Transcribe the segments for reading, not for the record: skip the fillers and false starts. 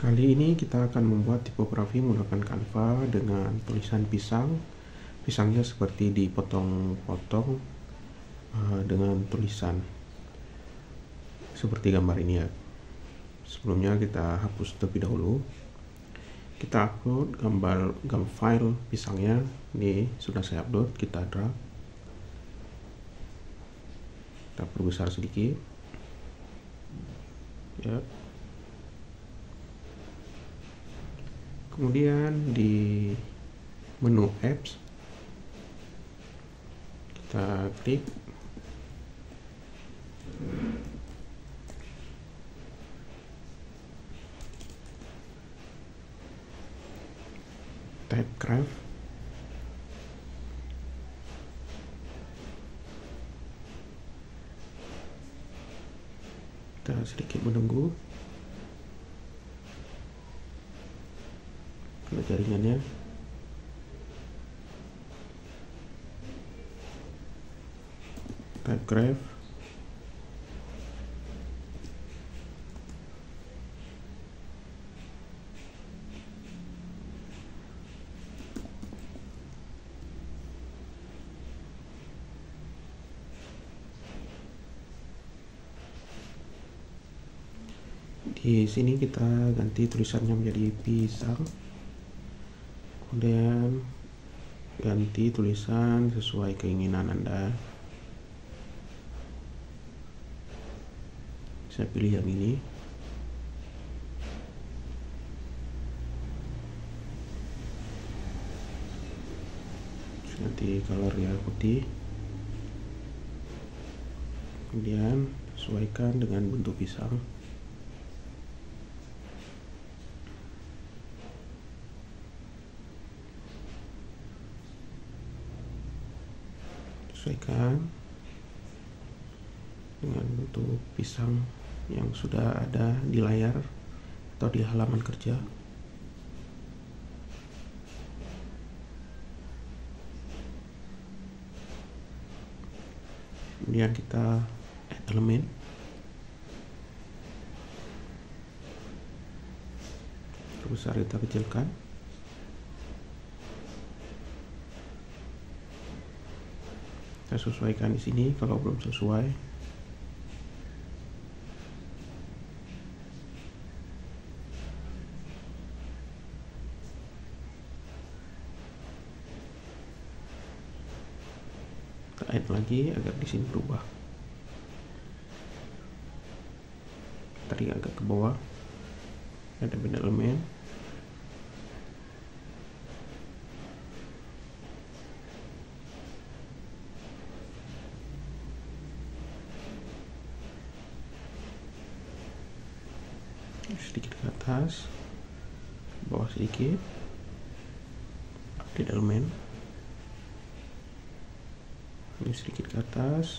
Kali ini kita akan membuat tipografi menggunakan Canva dengan tulisan pisang. Pisangnya seperti dipotong-potong dengan tulisan seperti gambar ini ya. Sebelumnya kita hapus terlebih dahulu. Kita upload gambar file pisangnya. Ini sudah saya upload, kita drag. Kita perbesar sedikit. Ya. Kemudian di menu apps kita klik Typecraft. Kita sedikit menunggu jaringannya. Typecraft. Di sini kita ganti tulisannya menjadi pisang. Kemudian ganti tulisan sesuai keinginan Anda. Saya pilih yang ini. Ganti colornya putih. Kemudian sesuaikan dengan bentuk pisang. Sesuaikan dengan bentuk pisang yang sudah ada di layar atau di halaman kerja. Kemudian kita add elemen. Terbesar kita kecilkan. Kita sesuaikan di sini kalau belum sesuai. Kita add lagi agar di sini berubah. Tarik agak ke bawah. Ada beda elemen. Sedikit ke atas, bawah sedikit, update elemen. Ini sedikit ke atas.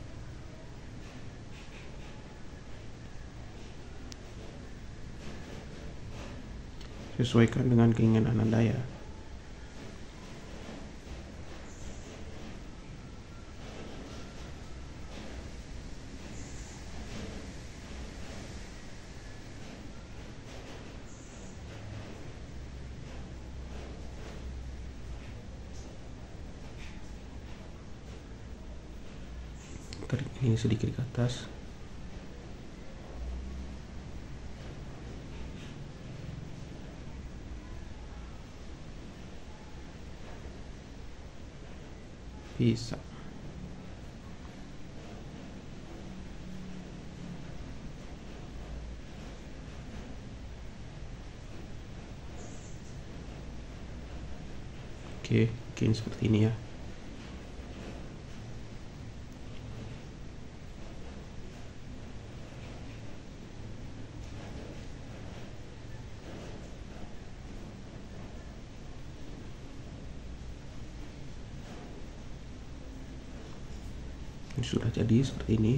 Sesuaikan dengan keinginan Anda ya. Tarik ini sedikit ke atas. Bisa. Oke, mungkin seperti ini ya. Ini sudah jadi seperti ini.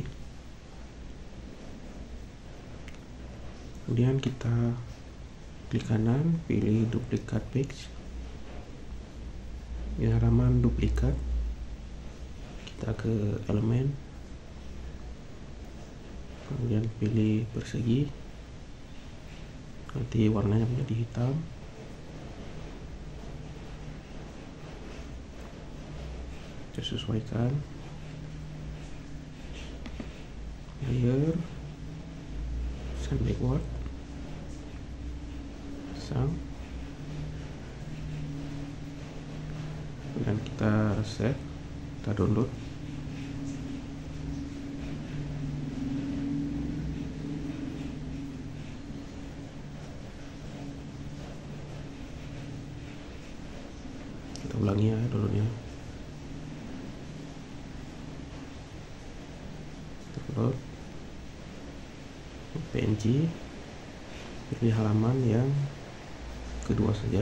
Kemudian kita klik kanan, pilih duplicate page. Ini halaman duplikat. Kita ke elemen, kemudian pilih persegi, nanti warnanya menjadi hitam. Kita sesuaikan layer, send backward, pasang, dan kita save, kita download. Kita ulangi ya downloadnya. Upload PNG, pilih halaman yang kedua saja.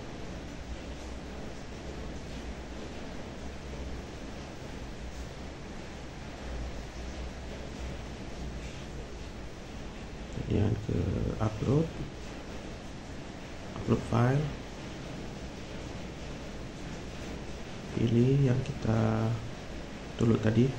Kemudian ke upload file, pilih yang kita download tadi.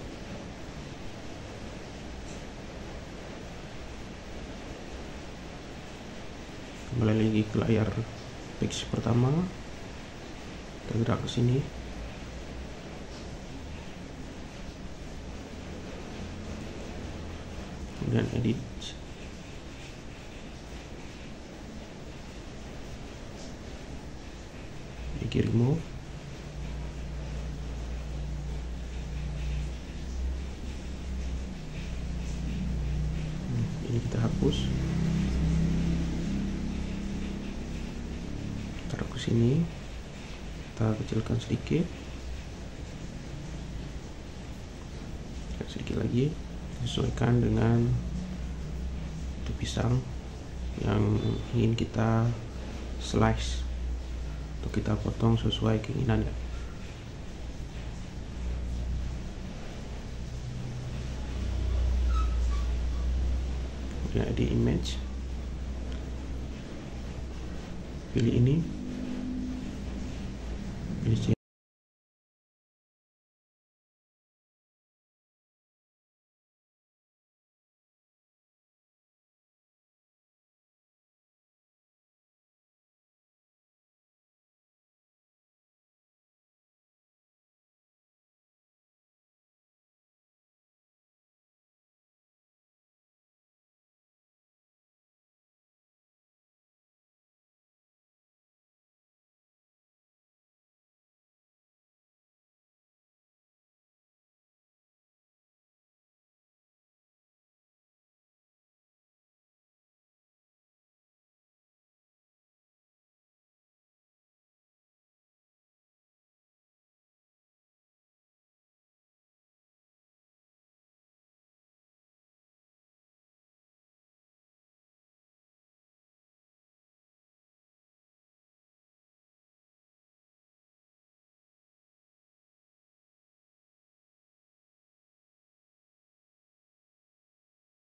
Kembali lagi ke layar page pertama, kita gerak ke sini, kemudian edit, klik remove, ini kita hapus. Taruh ke sini, kita kecilkan sedikit lagi, sesuaikan dengan itu pisang yang ingin kita slice atau kita potong sesuai keinginannya. Kemudian edit image, pilih ini, pilih